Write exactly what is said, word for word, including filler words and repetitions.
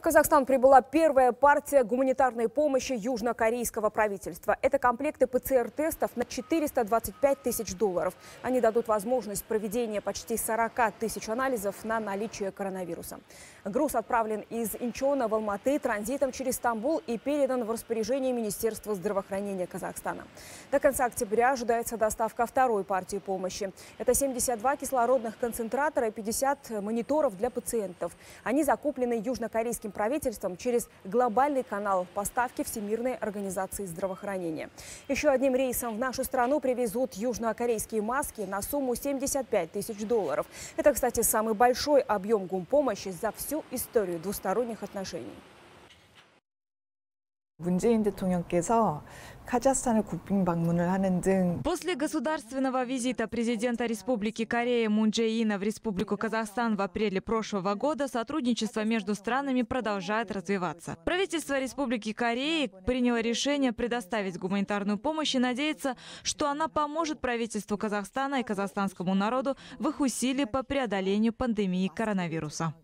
В Казахстан прибыла первая партия гуманитарной помощи южнокорейского правительства. Это комплекты ПЦР-тестов на четыреста двадцать пять тысяч долларов. Они дадут возможность проведения почти сорока тысяч анализов на наличие коронавируса. Груз отправлен из Инчона в Алматы транзитом через Стамбул и передан в распоряжение Министерства здравоохранения Казахстана. До конца октября ожидается доставка второй партии помощи. Это семьдесят два кислородных концентратора и пятьдесят мониторов для пациентов. Они закуплены южнокорейским правительством через глобальный канал поставки Всемирной организации здравоохранения. Еще одним рейсом в нашу страну привезут южнокорейские маски на сумму семьдесят пять тысяч долларов. Это, кстати, самый большой объем гумпомощи за всю историю двусторонних отношений. 문재인 대통령께서 카자흐스탄을 국빈 방문을 하는 등 После государственного визита президента Республики Корея Мун Чжэ Ина в Республику Казахстан в апреле прошлого года сотрудничество между странами продолжает развиваться. Правительство Республики Корея приняло решение предоставить гуманитарную помощь и надеется, что она поможет правительству Казахстана и казахстанскому народу в их усилиях по преодолению пандемии коронавируса.